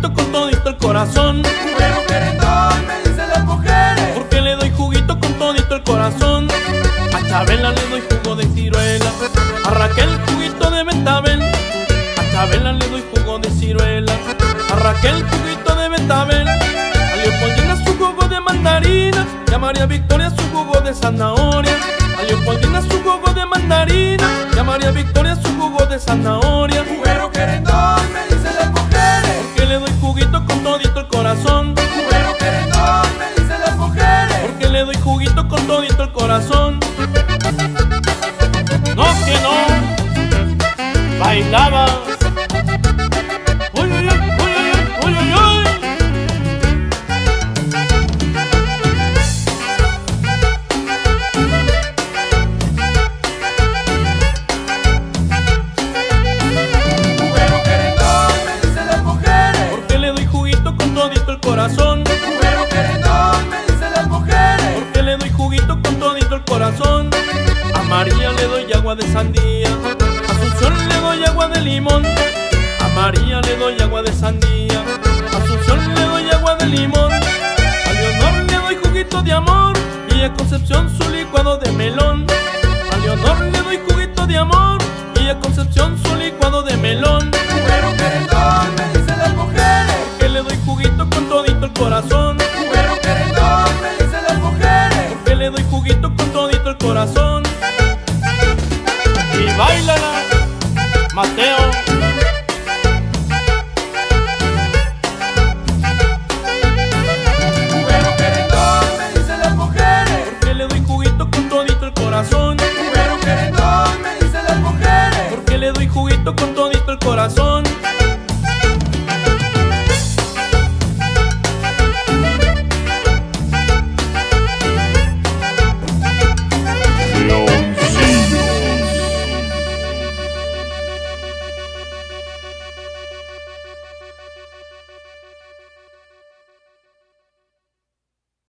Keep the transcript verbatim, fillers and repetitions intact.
juguito con todito el corazón. Juguero querendón, me dicen las mujeres. Porque le doy juguito con todito el corazón. A Chabela le doy jugo de ciruela, a Raquel juguito de betabel. A Chabela le doy jugo de ciruela, a Raquel juguito de betabel. A Leopoldina su jugo de mandarina y a María Victoria su jugo de zanahoria. A Leopoldina su jugo de mandarina y a María Victoria su jugo de zanahoria. Juguero querendón, me dicen las mujeres. Porque le doy juguito con todito el corazón. Juguero querendón, me dicen las mujeres. Porque le doy juguito con todito el corazón. No que no bailaba. Uy, uy, uy, uy, uy, uy, uy. Juguero querendón, me dicen las mujeres. Porque le doy juguito con todito el corazón. Juguero querendón, me dicen las mujeres. Porque le doy juguito con todito el corazón. A María le doy agua de sandía, a Asunción le doy agua de limón. A María le doy agua de sandía, a Asunción le doy agua de limón. A Leonor le doy juguito de amor y a Concepción su licuado de melón. A Leonor le doy juguito de amor y a Concepción su licuado de melón. Juguero querendón, me dicen las mujeres. Porque le doy juguito con todito el corazón. Juguero querendón, me dicen las mujeres. Porque le doy juguito con todito el corazón. Y bailala, Mateo. Juguero querendón, me dicen las mujeres. Porque le doy juguito con todito el corazón. Juguero querendón, me dicen las mujeres. Porque le doy juguito con